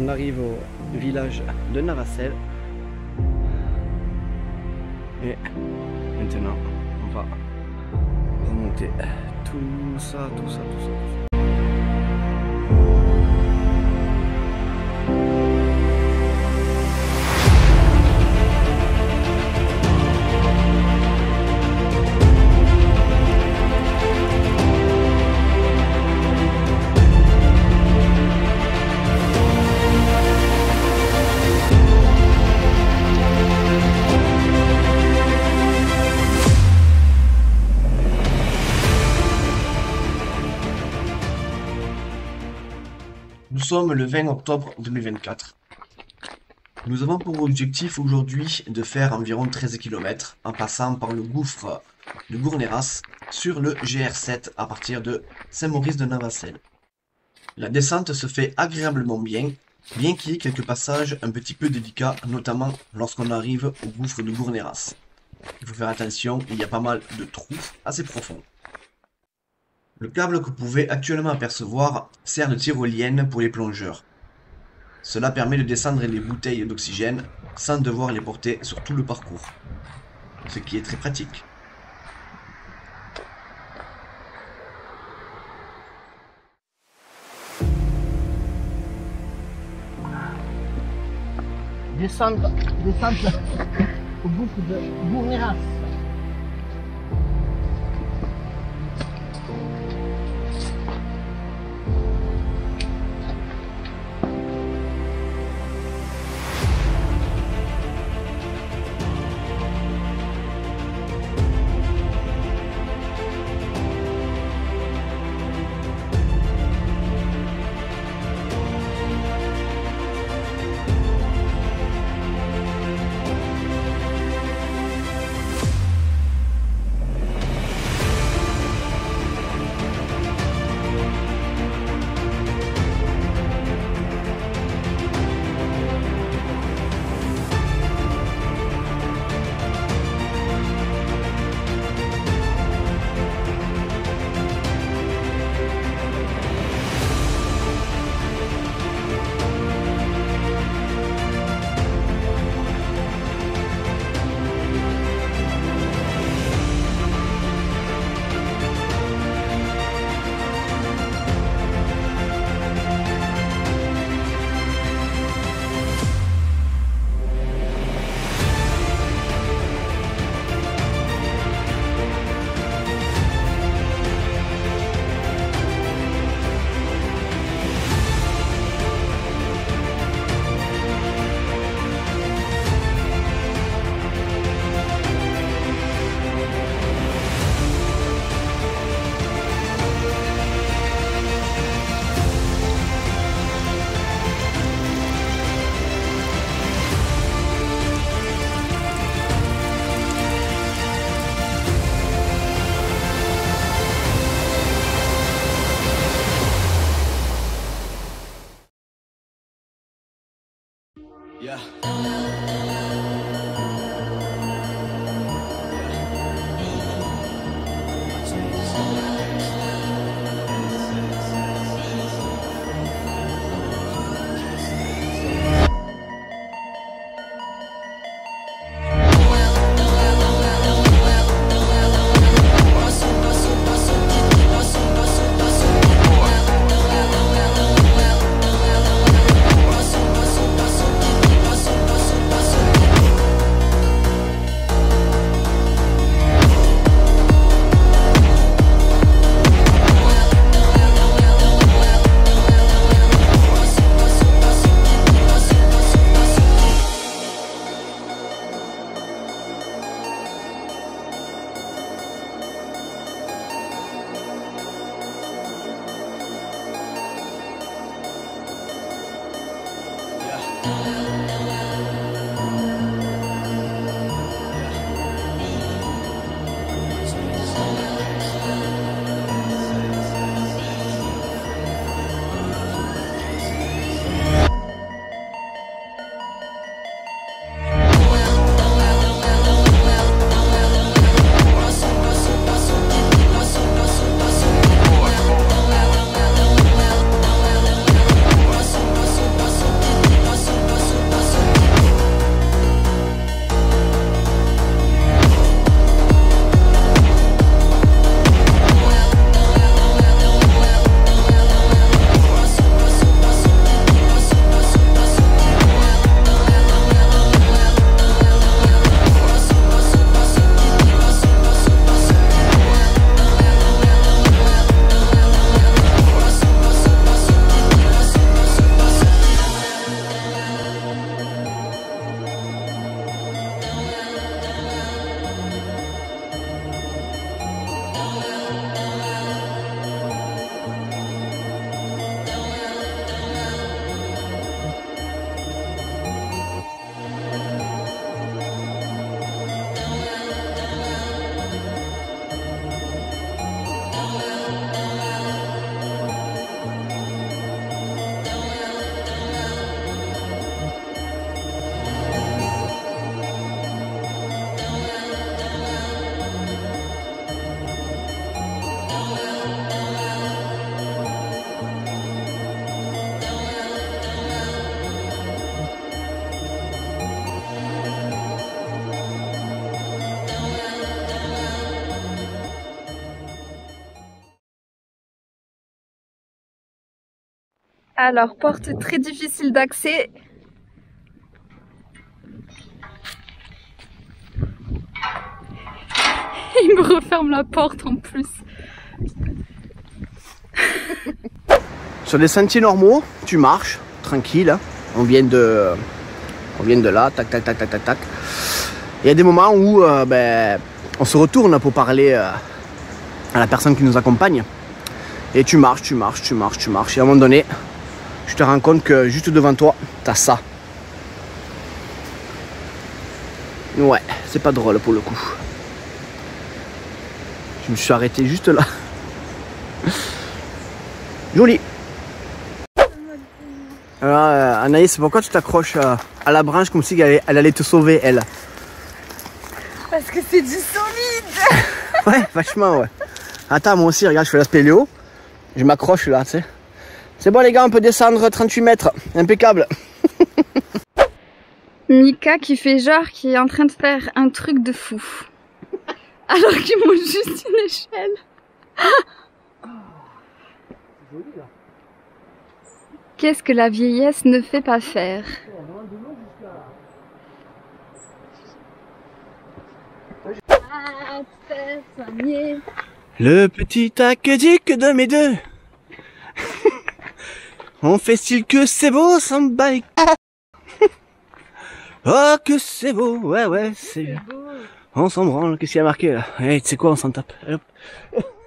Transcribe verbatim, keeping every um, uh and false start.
on arrive au village de Navacelles. Et maintenant, on va remonter tout ça, tout ça, tout ça, tout ça. Nous sommes le vingt octobre deux mille vingt-quatre. Nous avons pour objectif aujourd'hui de faire environ treize kilomètres en passant par le gouffre de Gourneyras sur le G R sept à partir de Saint-Maurice-de-Navacelles. La descente se fait agréablement bien, bien qu'il y ait quelques passages un petit peu délicats, notamment lorsqu'on arrive au gouffre de Gourneyras. Il faut faire attention, il y a pas mal de trous assez profonds. Le câble que vous pouvez actuellement apercevoir sert de tyrolienne pour les plongeurs. Cela permet de descendre les bouteilles d'oxygène sans devoir les porter sur tout le parcours, ce qui est très pratique. Descendre, descendre au gouffre de Gourneyras. Yeah. Alors, porte très difficile d'accès. Il me referme la porte en plus. Sur des sentiers normaux, tu marches, tranquille. Hein. On vient de... On vient de là, tac, tac, tac, tac, tac, tac. Il y a des moments où euh, ben, on se retourne pour parler euh, à la personne qui nous accompagne. Et tu marches, tu marches, tu marches, tu marches. Et à un moment donné, je te rends compte que juste devant toi, t'as ça. Ouais, c'est pas drôle pour le coup. Je me suis arrêté juste là. Joli. Alors, euh, Anaïs, pourquoi tu t'accroches euh, à la branche comme si elle allait, elle allait te sauver, elle? Parce que c'est du solide. Ouais, vachement, ouais. Attends, moi aussi, regarde, je fais la spéléo. Je m'accroche là, tu sais. C'est bon, les gars, on peut descendre trente-huit mètres. Impeccable. Mika qui fait genre qui est en train de faire un truc de fou. Alors qu'il monte juste une échelle. Qu'est-ce que la vieillesse ne fait pas faire? Le petit aqueduc de mes deux. On fait style que c'est beau, sans bail. Oh, que c'est beau, ouais, ouais, c'est... On s'en branle, qu'est-ce qu'il y a marqué là? Eh, hey, tu sais quoi, on s'en tape. Hop.